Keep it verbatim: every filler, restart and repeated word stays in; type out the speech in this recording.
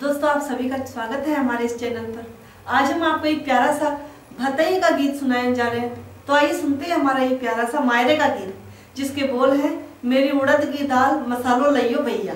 दोस्तों, आप सभी का स्वागत है हमारे इस चैनल पर। आज हम आपको एक प्यारा सा भतई का गीत सुनाने जा रहे हैं। तो आइए सुनते हैं हमारा ये प्यारा सा मायरे का गीत, जिसके बोल हैं मेरी उड़द की दाल मसालो लइयो भैया।